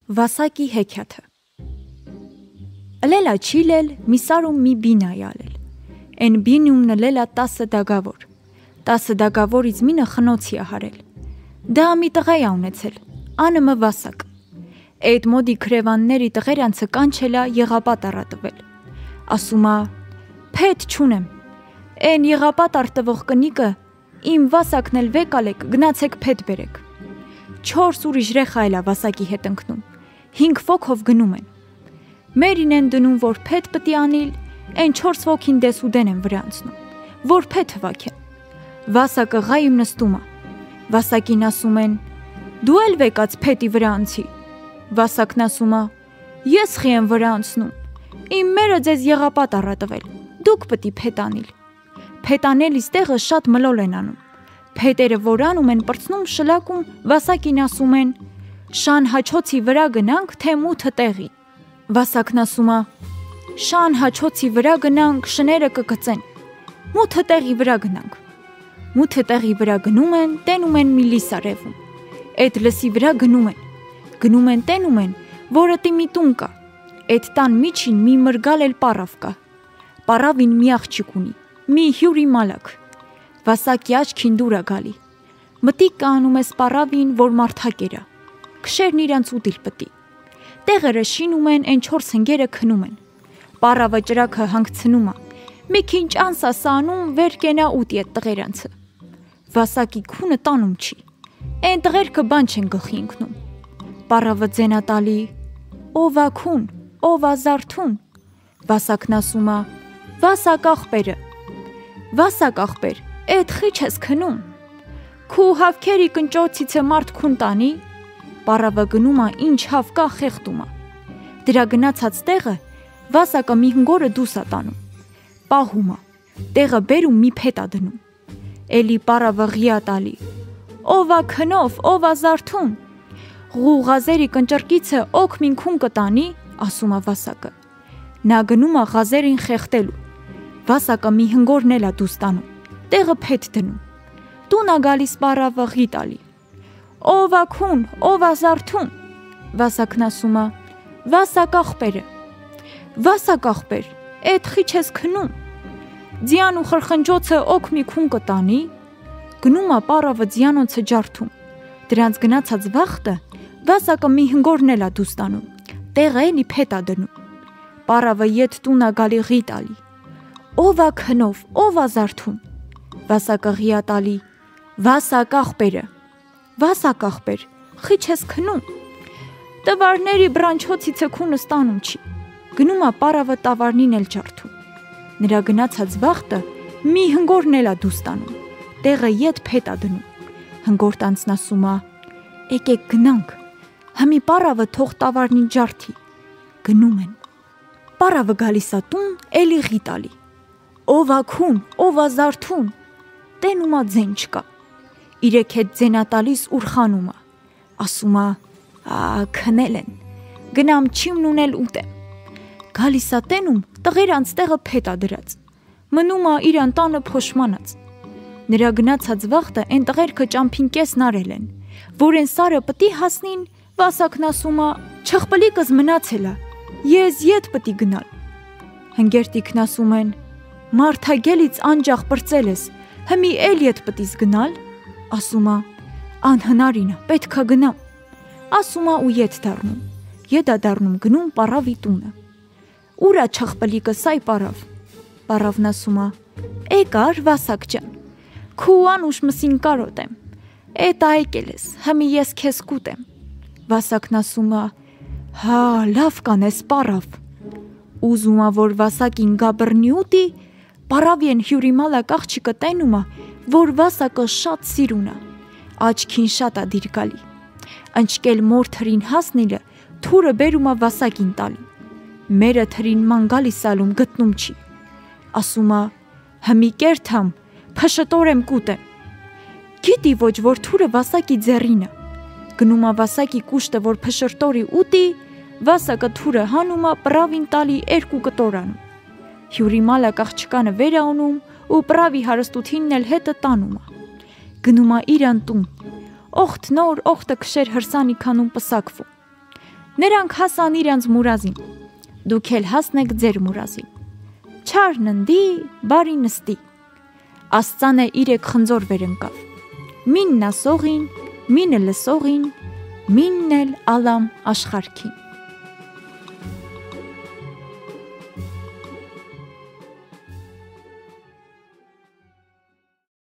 Վասակի հեքիաթը Ըլելա չիլել մի սարում մի բին այալել Են բինումն ըլելա 10 դագավոր 10 դագավորից մինը խնոցի հարել Դա մի տղայ ունեցել Անըմը վասակ Այդ մոդի քրևանների տղերանցը կանչելա եղապատ առատվել Ասումա Փետ չունեմ Են եղապատ արտվող կնիկը Իմ վասակն էլ վեկալեք գնացեք փետ բերեք 4 ուրիշ ռեխա էլա վասակի հետ ընկնում 5 ոգով գնում են Մերին են դնում որ փետ պտի անիլ Են 4 ոգին դեսուդեն են վրա անցնում Որ փետ հվակեն Վասակը ղայում նստում Վասակին ասում են Դու էլ վեկած փետի վրա անցի Վասակն ասում Ես խի եմ վրա անցնում Իմ մերը ձեզ եղապատ առատվել Դուք պտի փետ անիլ Փետ անելիս տեղը շատ մլոլ են անում Փետերը որ անում են պրծնում շլակում Վասակին ասում են Շան հաչոցի վրա գնանք թե մութը տեղի Վասակն ասում Շան հաչոցի վրա գնանք շները կգծեն Մութը տեղի վրա գնանք Մութը տեղի վրա գնում են տենում են մի լիս արևում Այդ լսի վրա գնում են տենում են որը մի տուն կա Այդ տան միջին մի մրգալ էլ պարավ կա Պարավին մի աղջիկ ունի մի հյուրի մալակ Վասակի աչքին դուր գալի Մտիկ անում ես պարավին որ մարդակերա Քշերն իրանց ուտիլ պտի Տեղերը շինում են են 4 հնգերը քնում են Պարավը ճրակը հանգցնում Մի քիչ անսասանում վեր կենա ուտի այդ տղերանցը Վասակի քունը տանում չի Են տղերքը բան չեն գլխի ընկնում Պարավը ձենատալի Ովա քուն, ովա զարթուն Վասակն ասում Վասակ աղբերը Վասակ աղբեր, էդ խիչ ես քնում Քու հավքերի կնճոցիցը մարդ քուն տանի Պարավը գնում ինչ հավ կա խեղտում Դրա գնացած տեղը Վասակը մի հնգորը դուս տանում Պահում Տեղը բերում մի փետ դնում Էլի պարավը ղիա տալի Ովա քնով, ովա զարթուն Ղուղազերի կնճրկիցը օք մին քուն կտանի Ասում Վասակը Նա գնում ղազերին խեղտելու Վասակը մի հնգորն էլա դուս տանում Տեղը փետ դնում Տունա գալիս պարավը ղի տալի Ովա քուն, ովա զարթուն Վասակն ասում Վասակ աղբերը Վասակ աղբեր, էդ խիչ ես քնում Ձյան ու խրխնջոցը օք մի քուն կտանի Գնում պարավը ձյանոցը ջարդում Դրանց գնացած վախտը Վասակը մի հնգորն էլա դուս տանում Տեղը էլի փետ դնում Պարավը ետ տունա գալի ղի տալի Ովա քնով, ովա զարթուն Վասակը ղիա տալի Վասակ աղբերը Վասակ աղբեր, խիչ ես քնում Տվարների բրանչոցիցը քունը ստանում չի Գնում պարավը տավարնին էլ ջարդում Նրա գնացած վախտը մի հնգորն էլա դուս տանում Տեղը ետ փետ դնում Հնգորտանցն ասում Եկեք գնանք Համի պարավը թող տավարնին ջարդի Գնում են Պարավը գալիս տուն էլի ղի տալի Ովա քուն, ովա զարթուն Տենումա ձեն չկա Իրեք հետ ձենատալիս ուրխանումա Ասում քնել են Գնամ չիմն ունել ուտեմ Գալիսա տենում տղերանց տեղը փետ դրած Մնում իրան տանը փոշմանած Նրա գնացած վախտը են տղերքը ճամփին կեսն արել են Որ են սարը պտի հասնին Վասակն ասում Չխպլիկս մնացելա Ես ետ պտի գնալ Հնգերտիկն ասում են Մարդագելից անջախ պրծել ես Հմի էլ ետ պտիս գնալ Ասում Անհնարինը պետքա գնամ Ասում ու ետ դառնում Եդա դառնում գնում պարավի տունը Ուրա չխպլիկը սայ պարավ Պարավն ասում Էկար Վասակ ջան Քու անուշ մսին կարոտ եմ Էտ այկել ես Հմի ես քեզ կուտեմ Վասակն ասում Հա լավ կանես պարավ Ուզում որ Վասակին գաբրնի ուտի Պարավին հյուրի մալակ աղջիկը տենում որ Վասակը շատ սիրուն Աչքին շատ դիր գալի Ընչկել մոր թրին հասնելը թուրը բերում Վասակին տալի Մերը թրին ման գալիս ալում գտնում չի Ասում հմի կերթամ փշտոր եմ կուտեմ Գիտի ոչ որ թուրը Վասակի ձեռինը Գնում Վասակի կուշտը որ փշրտորի ուտի Վասակը թուրը հանում պրավին տալի երկու կտորանում Հյուրի մալակ աղջկանը վեր անում ու պրավի հարստութինն էլ հետը տանում Գնում իրան տուն Օխտ նոր օխտը քշեր հրսանի քանում պսակվում Նրանք հասան իրանց մուրազին, դուք էլ հասնեք ձեր մուրազին։ Չար ննդի, բարի նստի, աստծանը 3 խնձոր վեր ընկավ, մինն ասողին, մինը լսողին, մինն էլ ալամ աշխարհքին։